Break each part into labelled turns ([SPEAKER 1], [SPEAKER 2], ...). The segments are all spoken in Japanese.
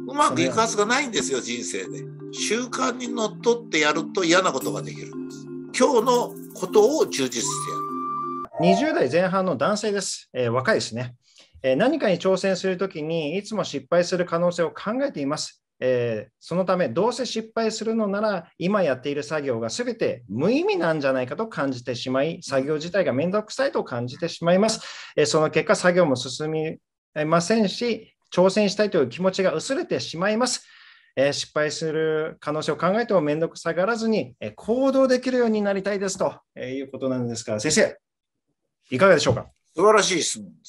[SPEAKER 1] うまくいくはずがないんですよ、人生で。習慣にのっとってやると嫌なことができるんです。今日のことを充実してやる。
[SPEAKER 2] 20代前半の男性です。若いですね。何かに挑戦するときにいつも失敗する可能性を考えています。そのため、どうせ失敗するのなら、今やっている作業がすべて無意味なんじゃないかと感じてしまい、作業自体がめんどくさいと感じてしまいます。その結果、作業も進みませんし、挑戦したいという気持ちが薄れてしまいます。失敗する可能性を考えてもめんどくさがらずに行動できるようになりたいですということなんですが、先生、いかがでしょうか。
[SPEAKER 1] 素晴らしい質問です。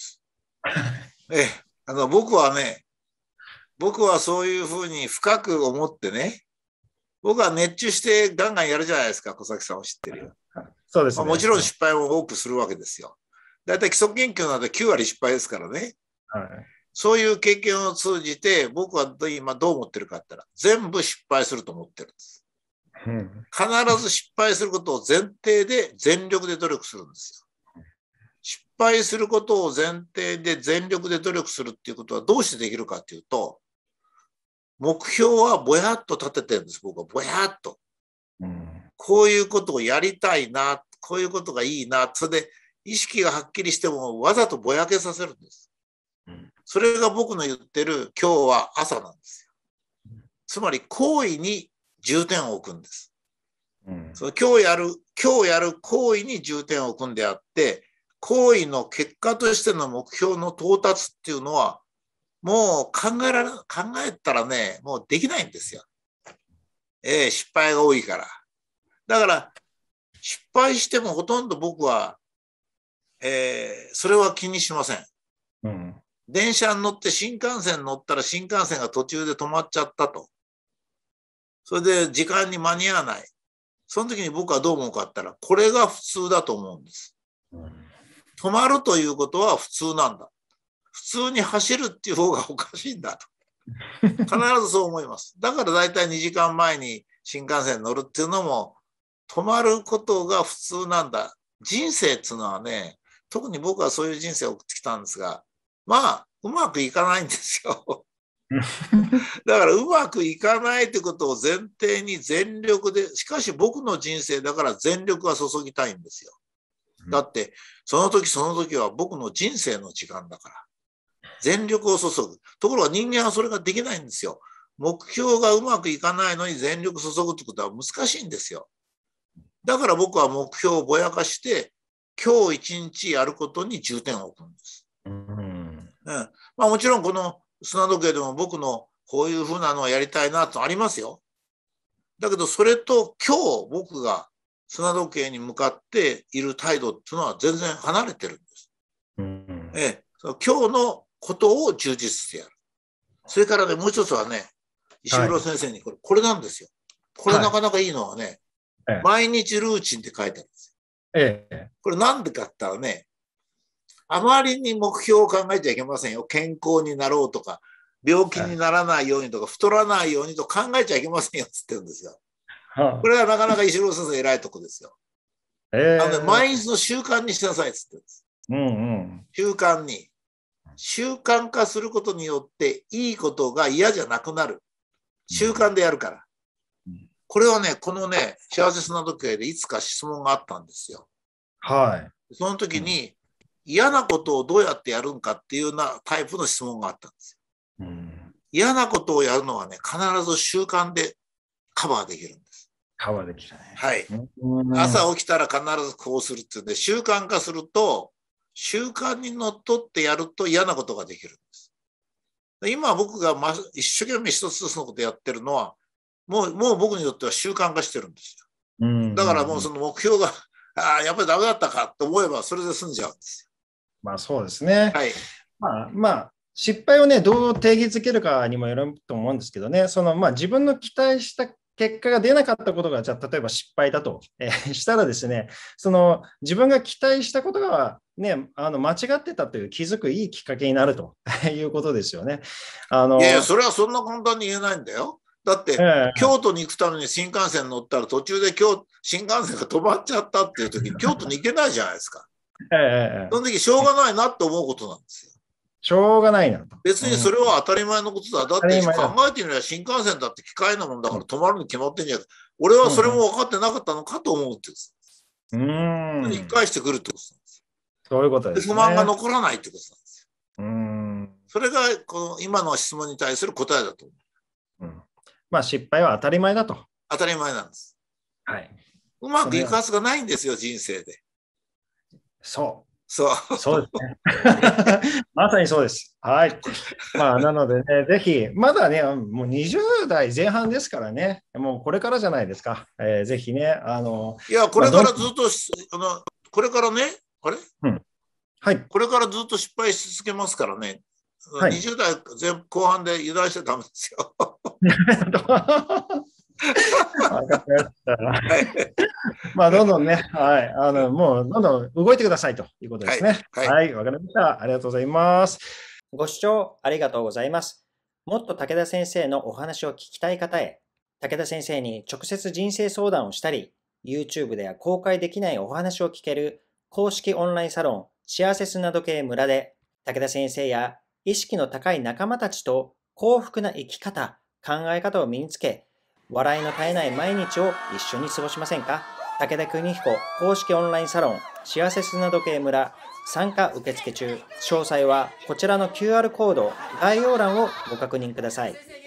[SPEAKER 1] 僕はそういうふうに深く思ってね、僕は熱中してガンガンやるじゃないですか、小崎さんを知ってるよ。
[SPEAKER 2] そうですね。
[SPEAKER 1] もちろん失敗も多くするわけですよ。だいたい基礎研究など9割失敗ですからね。はい、そういう経験を通じて、僕は今どう思ってるかって言ったら、全部失敗すると思ってるんです。必ず失敗することを前提で全力で努力するんですよ。失敗することを前提で全力で努力するっていうことはどうしてできるかっていうと、目標はぼやっと立ててるんです、僕は。ぼやっと。こういうことをやりたいな、こういうことがいいな、それで意識がはっきりしてもわざとぼやけさせるんです。それが僕の言ってる今日は朝なんですよ。つまり行為に重点を置くんです。その今日やる行為に重点を置くんであって、行為の結果としての目標の到達っていうのは、もう考えたらね、もうできないんですよ。失敗が多いから。だから、失敗してもほとんど僕は、それは気にしません。電車に乗って新幹線に乗ったら新幹線が途中で止まっちゃったと。それで時間に間に合わない。その時に僕はどう思うかって言ったら、これが普通だと思うんです。止まるということは普通なんだ。普通に走るっていう方がおかしいんだと。必ずそう思います。だから大体2時間前に新幹線に乗るっていうのも、止まることが普通なんだ。人生っていうのはね、特に僕はそういう人生を送ってきたんですが、まあ、うまくいかないんですよ。だからうまくいかないということを前提に全力で、しかし僕の人生だから全力は注ぎたいんですよ。だって、その時その時は僕の人生の時間だから。全力を注ぐ。ところが人間はそれができないんですよ。目標がうまくいかないのに全力注ぐってことは難しいんですよ。だから僕は目標をぼやかして、今日一日やることに重点を置くんです。まあ、もちろんこの砂時計でも僕のこういうふうなのをやりたいなとありますよ。だけどそれと今日僕が砂時計に向かっている態度っていうのは全然離れてるんです。今日のことを充実してやる。それからね、もう一つはね、石黒先生にこれなんですよ。これなかなかいいのはね、毎日ルーチンって書いてあるんですよ。これなんでかって言ったらね、あまりに目標を考えちゃいけませんよ。健康になろうとか、病気にならないようにとか、太らないようにと考えちゃいけませんよって言ってるんですよ。これはなかなか石黒先生偉いとこですよ。毎日の習慣にしなさいって言ってるんです。習慣に。習慣化することによっていいことが嫌じゃなくなる。習慣でやるから。これはね、このね、幸せ砂時計でいつか質問があったんですよ。
[SPEAKER 2] はい。
[SPEAKER 1] その時に、嫌なことをどうやってやるんかっていうようなタイプの質問があったんですよ。嫌なことをやるのはね、必ず習慣でカバーできるんです。
[SPEAKER 2] カバーできるね。
[SPEAKER 1] はい。朝起きたら必ずこうするっていうんで、習慣化すると、習慣にのっとってやると嫌なことができるんです。今僕が一生懸命一つ一つのことやってるのは、もう僕にとっては習慣化してるんですよ。だからもうその目標が、やっぱりダメだったかと思えばそれで済んじゃうんですよ。
[SPEAKER 2] まあそうですね。
[SPEAKER 1] はい。
[SPEAKER 2] まあ失敗をね、どう定義づけるかにもよると思うんですけどね、自分の期待した結果が出なかったことが、じゃあ例えば失敗だと、したらですね、自分が期待したことが、ね、間違ってたという気づくいいきっかけになるということですよね。
[SPEAKER 1] いやいや、それはそんな簡単に言えないんだよ。だって、京都に行くために新幹線乗ったら途中で新幹線が止まっちゃったっていう時に京都に行けないじゃないですか。その時しょうがないなって思うことなんですよ。
[SPEAKER 2] しょうがないなと。
[SPEAKER 1] 別にそれは当たり前のことだ。だって考えてみれば新幹線だって機械なもんだから止まるに決まってんじゃん。俺はそれも分かってなかったのかと思うって言うんです。引き返してくるってことなんです。
[SPEAKER 2] そういうことですね。
[SPEAKER 1] 不満が残らないってことなんです
[SPEAKER 2] よ。
[SPEAKER 1] それがこの今の質問に対する答えだと思う。
[SPEAKER 2] まあ失敗は当たり前だと。
[SPEAKER 1] 当たり前なんです。
[SPEAKER 2] はい。
[SPEAKER 1] うまくいくはずがないんですよ、人生で。
[SPEAKER 2] そう。
[SPEAKER 1] そう
[SPEAKER 2] ですね。まさにそうです。はい。まあ、なのでね、ぜひ、まだね、もう20代前半ですからね、もうこれからじゃないですか。ぜひね、
[SPEAKER 1] いや、これからずっと、これからね、あれ、
[SPEAKER 2] はい。
[SPEAKER 1] これからずっと失敗し続けますからね、はい、20代後半で油断しちゃダメですよ。
[SPEAKER 2] 分かりました。まあ、どんどんね、はい、もうどんどん動いてくださいということですね。はい、わかりました。ありがとうございます。ご視聴ありがとうございます。もっと武田先生のお話を聞きたい方へ、武田先生に直接人生相談をしたり、YouTube では公開できないお話を聞ける公式オンラインサロン、幸せ砂時計村で、武田先生や意識の高い仲間たちと幸福な生き方、考え方を身につけ、笑いの絶えない毎日を一緒に過ごしませんか？武田邦彦公式オンラインサロン幸せ砂時計村参加受付中。詳細はこちらの QR コード概要欄をご確認ください。